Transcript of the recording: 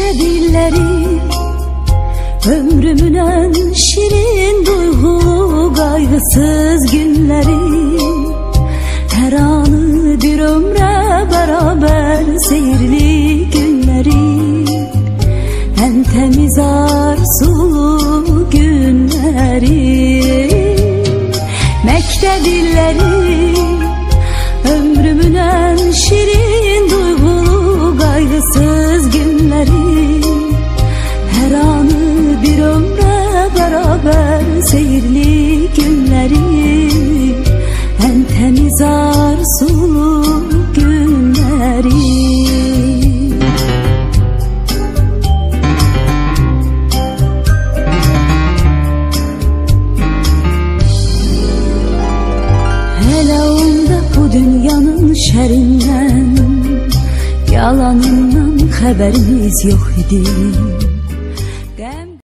Məkdə dilləri ömrümün ən şirin duyğulu qayğısız günləri, hər anı bir ömrə bərabər seyirli günləri, ən təmiz arzulu günləri. Məkdə dilləri ömrümün ən şirin duyğulu qayğısız günləri, hər anı bir ömrə bərabər seyirli günləri, ən təmiz arzulu günləri. Hələ onda bu dünyanın şərindən, yalanından xəbərimiz yox idi.